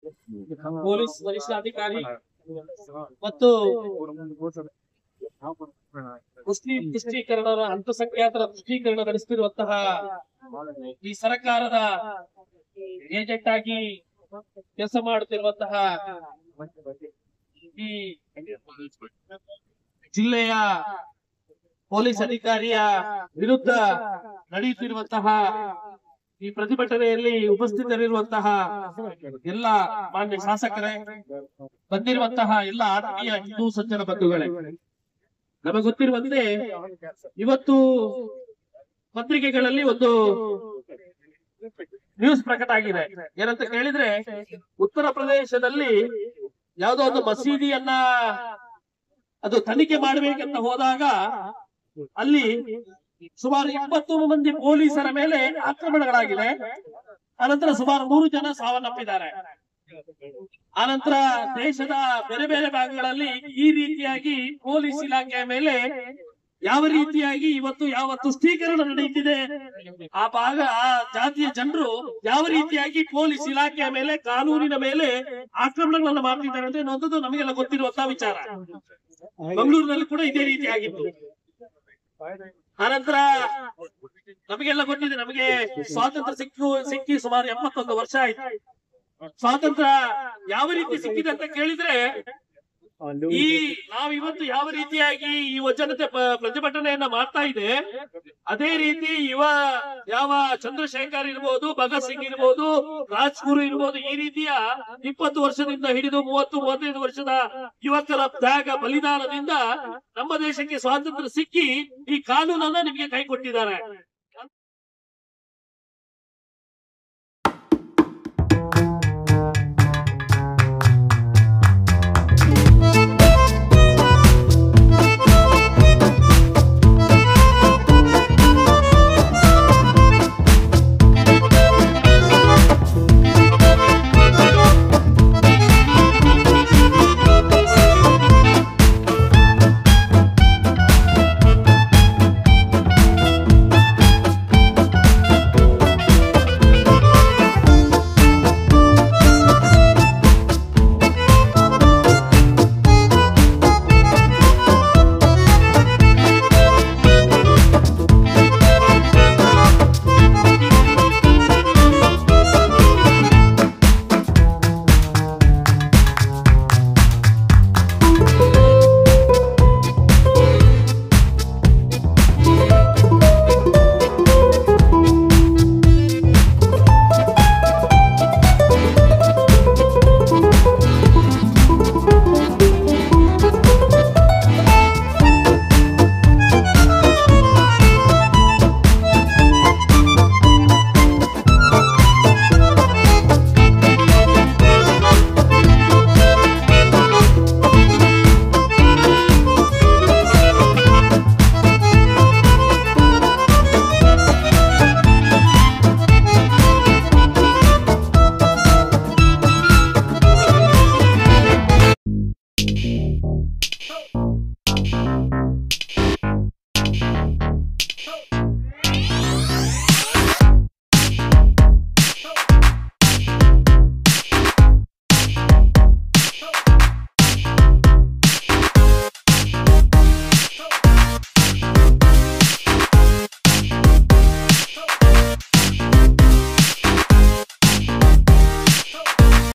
Police ವರಿಷ್ಠಾಧಿಕಾರಿ ಮತ್ತು Muslim ತುಷ್ಟೀಕರಣದ ಅಲ್ಪಸಂಖ್ಯಾತರ ತುಷ್ಟೀಕರಣ ನಡೆಸುತ್ತಿರುವಂತಹ ಈ ಸರ್ಕಾರದ ಏಜೆಂಟ್ ಆಗಿ ಕೆಲಸ ಮಾಡುತ್ತಿರುವಂತಹ ಈ ಜಿಲ್ಲೆಯ ಪೊಲೀಸ್ ಅಧಿಕಾರಿಯ ವಿರುದ್ಧ ನಡೆಯುತ್ತಿರುವಂತಹ ಈ ಪ್ರತಿಭಟನೆಯಲ್ಲಿ ಉಪಸ್ಥಿತರಿರುವಂತಹ ಎಲ್ಲ ಮಾನ್ಯ ಶಾಸಕರೇ, ಬಂದಿರುವಂತಹ ಎಲ್ಲ ಆತ್ಮೀಯ ಹಿಂದೂ ಸಜ್ಜನ ಬಂಧುಗಳೇ, ನಮಗೆ ಗೊತ್ತಿರುವಂತೆ ಇವತ್ತು ಪತ್ರಿಕೆಗಳಲ್ಲಿ ಒಂದು ನ್ಯೂಸ್ ಪ್ರಕಟ ಆಗಿದೆ. ಏನಂತ ಕೇಳಿದ್ರೆ, ಉತ್ತರ ಪ್ರದೇಶದಲ್ಲಿ ಯಾವುದೋ ಒಂದು ಮಸೀದಿಯನ್ನ ಅದು ತನಿಖೆ ಮಾಡಬೇಕಂತ ಹೋದಾಗ ಅಲ್ಲಿ ಸುಮಾರು 20 ಮಂದಿ ಪೊಲೀಸರ ಮೇಲೆ ಆಕ್ರಮಣಗಳಾಗಿದೆ. ಅನಂತರ ಸುಮಾರು 100 ಜನ ಸಾವನ್ನಪ್ಪಿದ್ದಾರೆ. ಆನಂತರ ದೇಶದ ಬೇರೆ ಬೇರೆ ಭಾಗಗಳಲ್ಲಿ ಈ ರೀತಿಯಾಗಿ ಪೊಲೀಸ್ ಇಲಾಖೆಯ ಮೇಲೆ ಯಾವ ರೀತಿಯಾಗಿ ಇವತ್ತು ಯಾವ ತುಷ್ಟೀಕರಣ ನಡೆಯುತ್ತಿದೆ, ಆ ಜಾತಿಯ ಜನರು ಯಾವ ರೀತಿಯಾಗಿ ಪೊಲೀಸ್ ಇಲಾಖೆಯ ಮೇಲೆ, ಕಾನೂನಿನ ಮೇಲೆ ಆಕ್ರಮಣಗಳನ್ನು ಮಾಡ್ತಿದ್ದಾರೆ ಅಂತ ಅನ್ನೋದು ನಮಗೆಲ್ಲ ಗೊತ್ತಿರುವಂತಹ ವಿಚಾರ. ಮಂಗಳೂರಿನಲ್ಲಿ ಕೂಡ ಇದೇ ರೀತಿ ಆಗಿತ್ತು. ಆನಂತರ ನಮಗೆಲ್ಲ ಗೊತ್ತಿದೆ, ನಮಗೆ ಸ್ವಾತಂತ್ರ್ಯ ಸಿಕ್ಕಿ ಸುಮಾರು 71 ವರ್ಷ ಆಯ್ತು. ಸ್ವಾತಂತ್ರ್ಯ ಯಾವ ರೀತಿ ಸಿಕ್ಕಿದೆ ಅಂತ ಕೇಳಿದ್ರೆ, ನಾವಿವತ್ತು ಯಾವ ರೀತಿಯಾಗಿ ಈ ಜನತೆ ಪ್ರತಿಭಟನೆಯನ್ನ ಮಾಡ್ತಾ ಇದೆ, ಅದೇ ರೀತಿ ಯಾವ ಚಂದ್ರಶೇಖರ್ ಇರ್ಬೋದು, ಭಗತ್ ಸಿಂಗ್ ಇರ್ಬೋದು, ರಾಜ್ಗುರು ಇರ್ಬೋದು, ಈ ರೀತಿಯ 20 ವರ್ಷದಿಂದ ಹಿಡಿದು 30-35 ವರ್ಷದ ಯುವಕರ ತ್ಯಾಗ ಬಲಿದಾನದಿಂದ ನಮ್ಮ ದೇಶಕ್ಕೆ ಸ್ವಾತಂತ್ರ್ಯ ಸಿಕ್ಕಿ ಈ ಕಾನೂನನ್ನ ನಿಮಗೆ ಕೈ ಕೊಟ್ಟಿದ್ದಾರೆ.